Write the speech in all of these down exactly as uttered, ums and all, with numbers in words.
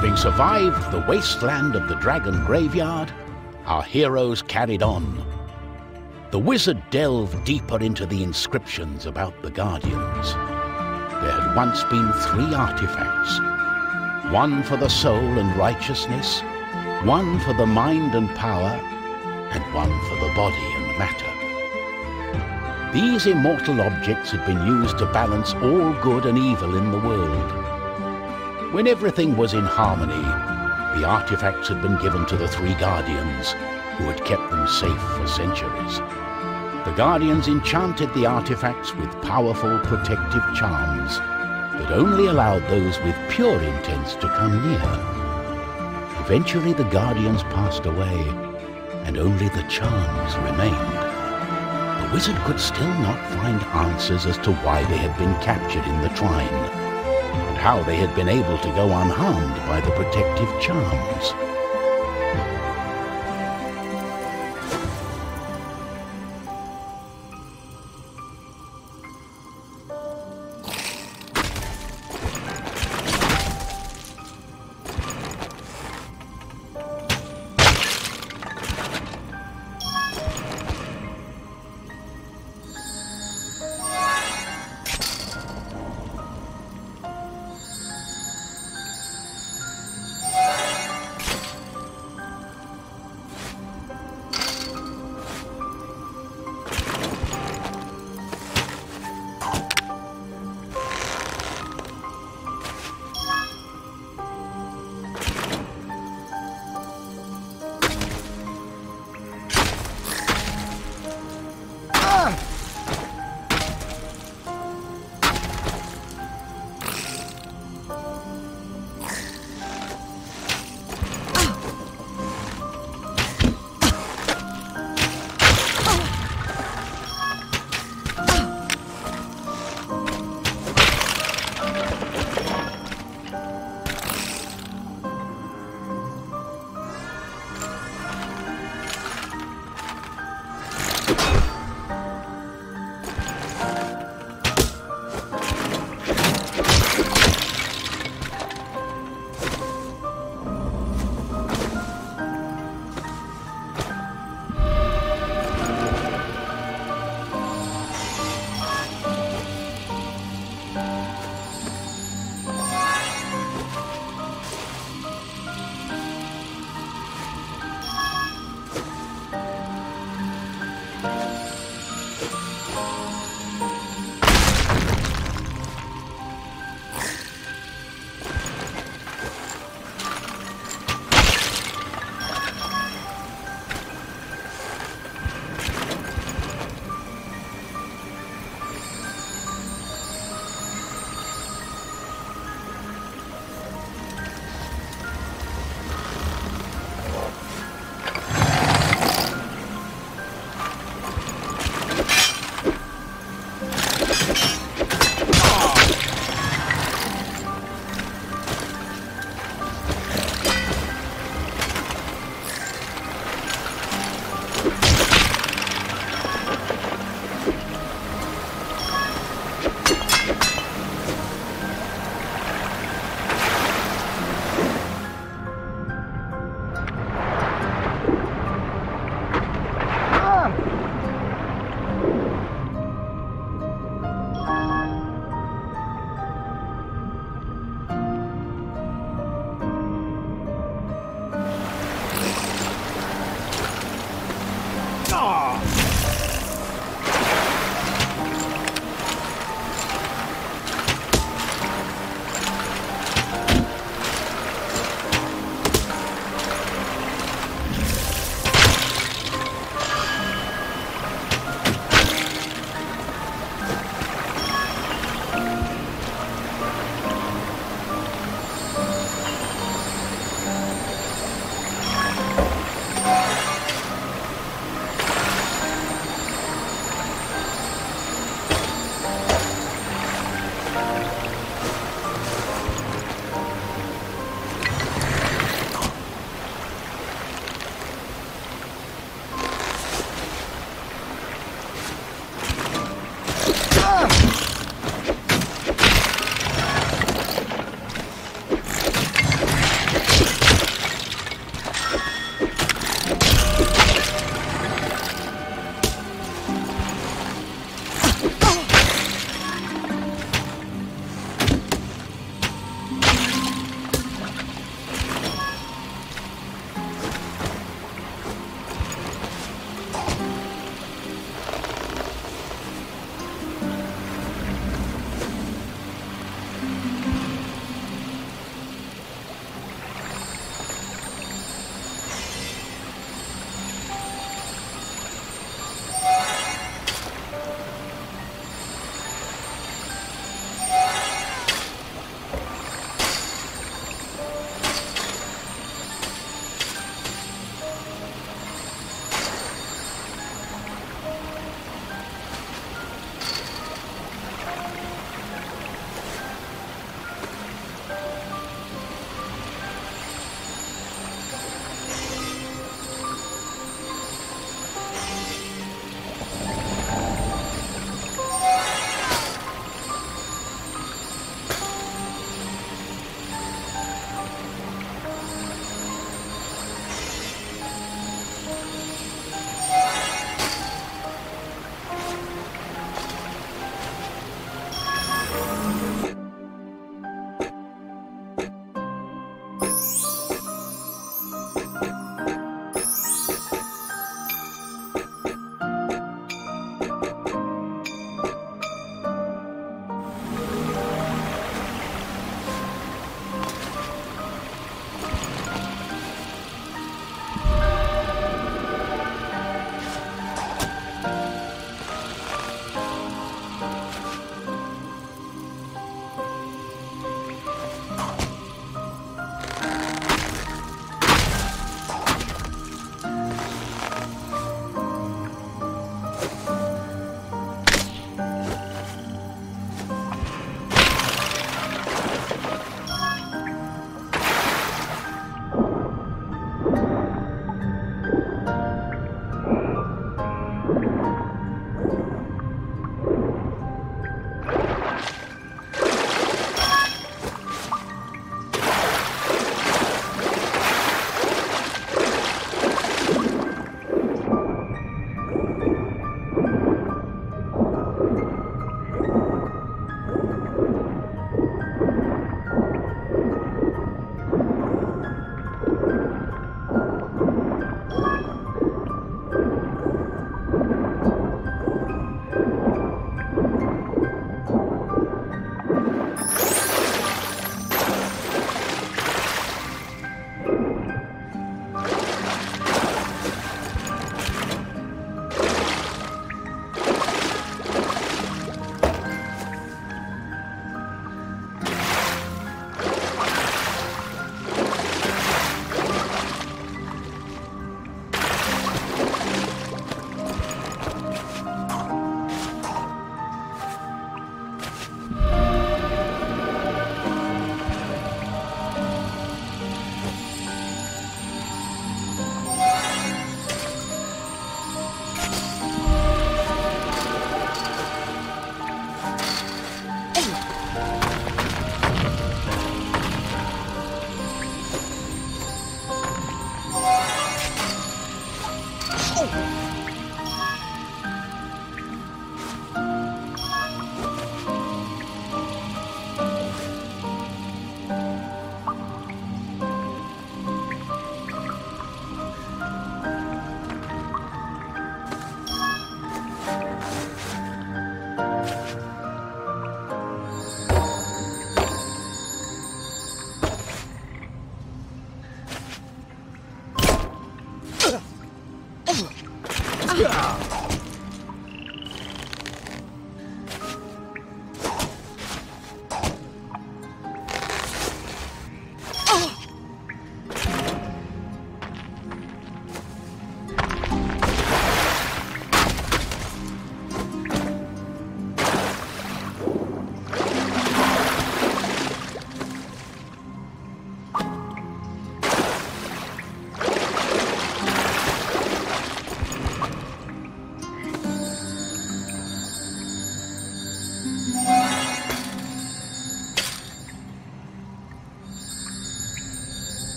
Having survived the wasteland of the Dragon Graveyard, our heroes carried on. The wizard delved deeper into the inscriptions about the Guardians. There had once been three artifacts. One for the soul and righteousness, one for the mind and power, and one for the body and matter. These immortal objects had been used to balance all good and evil in the world. When everything was in harmony, the artifacts had been given to the three Guardians, who had kept them safe for centuries. The Guardians enchanted the artifacts with powerful protective charms that only allowed those with pure intents to come near. Eventually the Guardians passed away, and only the charms remained. The wizard could still not find answers as to why they had been captured in the Trine, and how they had been able to go unharmed by the protective charms.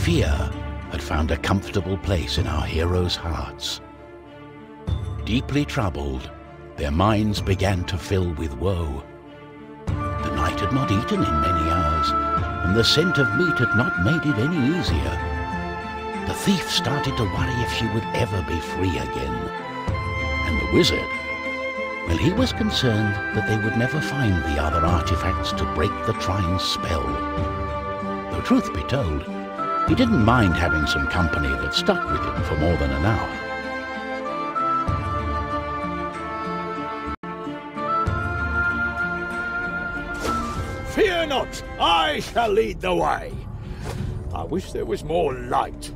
fear had found a comfortable place in our heroes' hearts. Deeply troubled, their minds began to fill with woe. The knight had not eaten in many hours, and the scent of meat had not made it any easier. The thief started to worry if she would ever be free again. And the wizard, well, he was concerned that they would never find the other artifacts to break the trine's spell. Though truth be told, he didn't mind having some company that stuck with him for more than an hour. Fear not, I shall lead the way. I wish there was more light.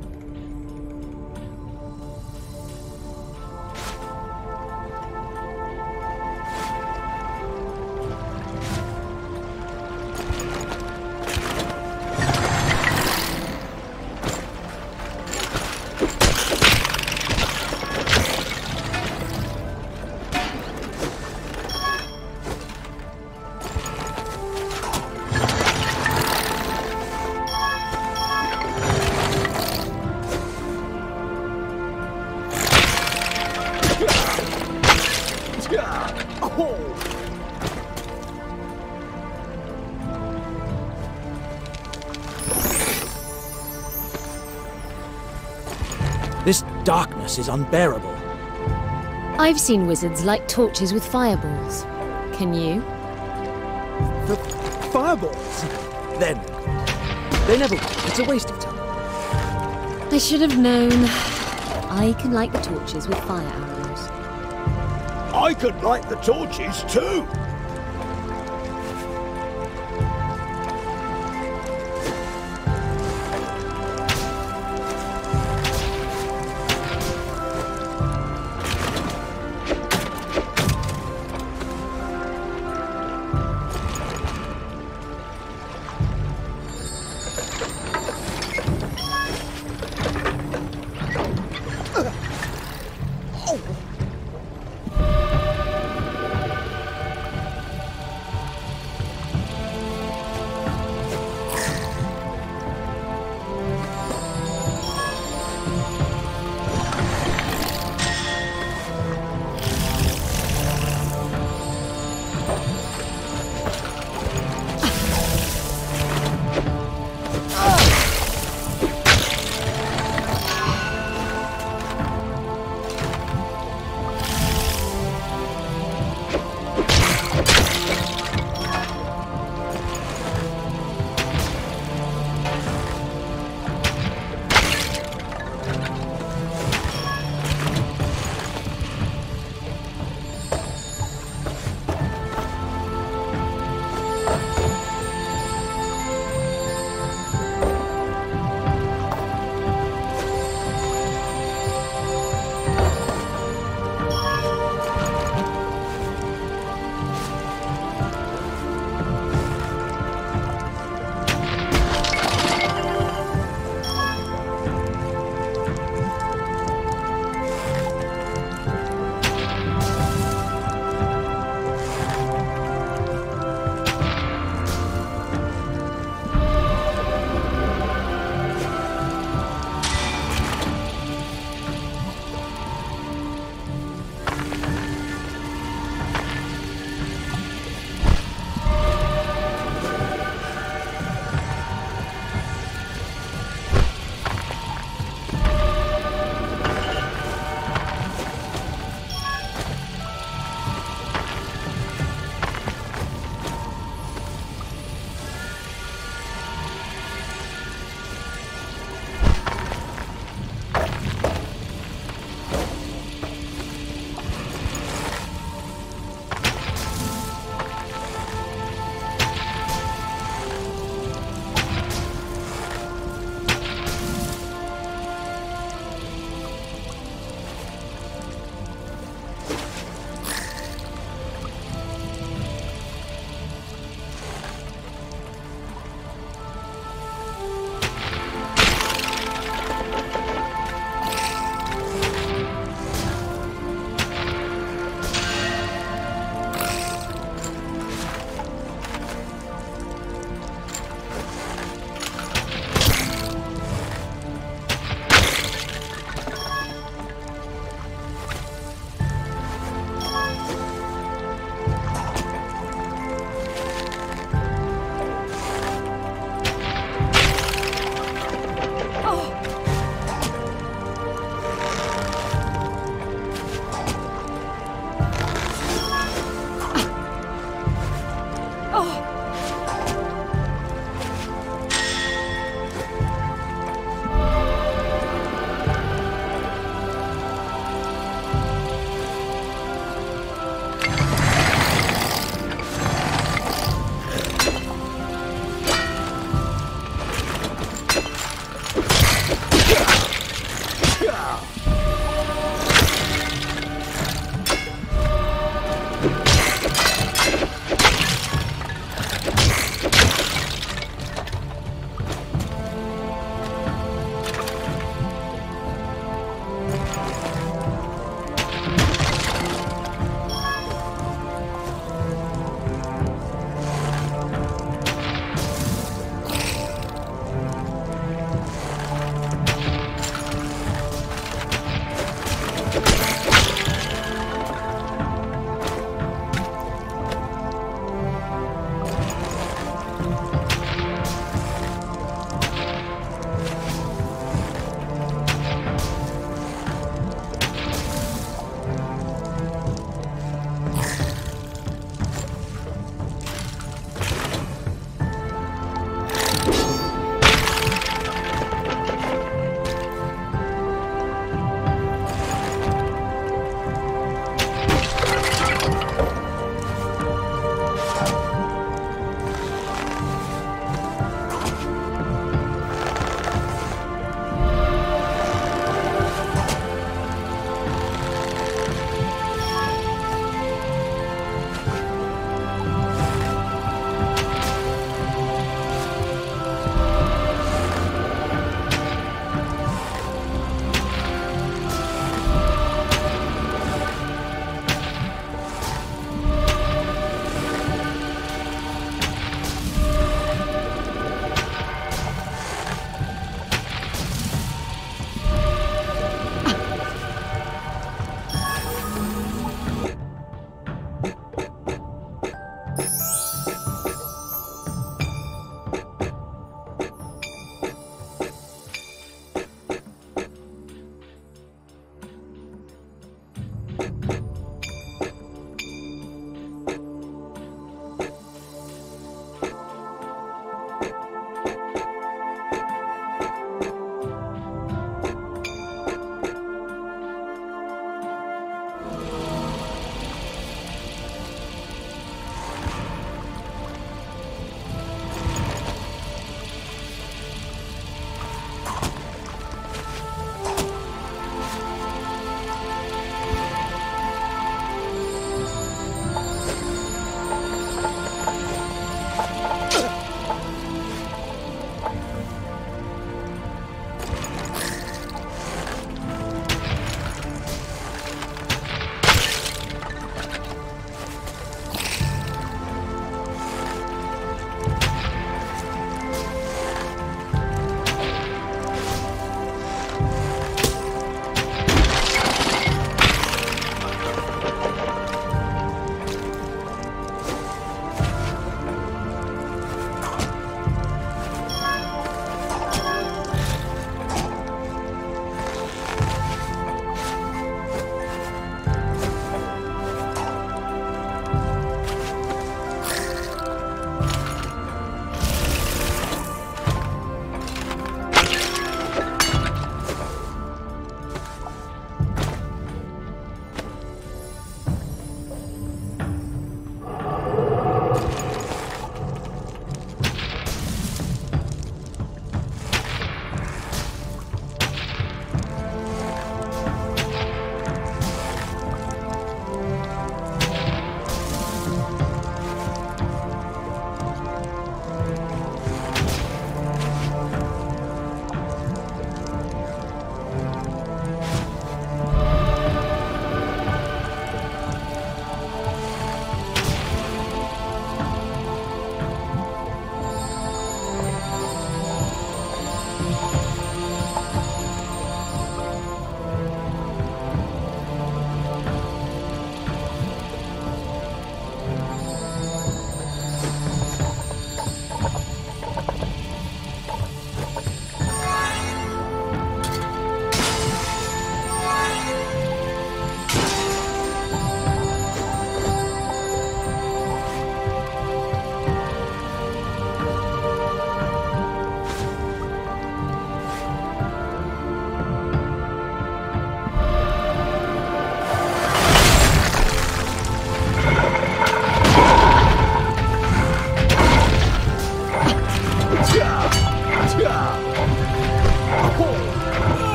This darkness is unbearable. I've seen wizards light torches with fireballs. Can you? The fireballs? Then, they never work. It's a waste of time. I should have known. I can light the torches with fire arrows. I could light the torches too.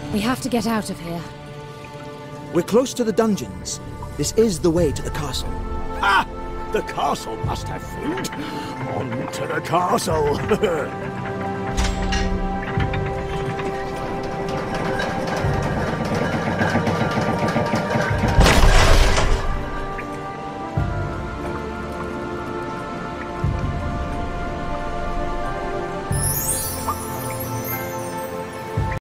We have to get out of here. We're close to the dungeons. This is the way to the castle. Ha! The castle must have food. On to the castle.